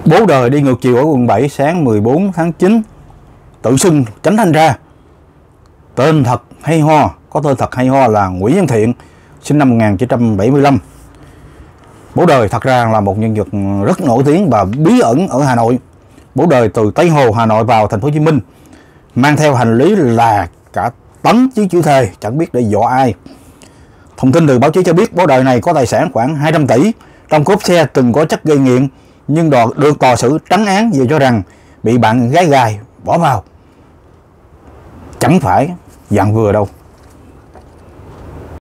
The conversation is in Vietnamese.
Bố đời đi ngược chiều ở quận 7 sáng 14 tháng 9, tự xưng chánh thanh tra. Tên thật hay ho, có tên thật hay ho là Nguyễn Văn Thiện, sinh năm 1975. Bố đời thật ra là một nhân vật rất nổi tiếng và bí ẩn ở Hà Nội. Bố đời từ Tây Hồ, Hà Nội vào thành phố Hồ Chí Minh, mang theo hành lý là cả tấn chiếc chữ thề, chẳng biết để dọa ai. Thông tin từ báo chí cho biết bố đời này có tài sản khoảng 200 tỷ, trong cốp xe từng có chất gây nghiện, nhưng được tòa xử trắng án vì cho rằng bị bạn gái gài bỏ vào. Chẳng phải dạng vừa đâu.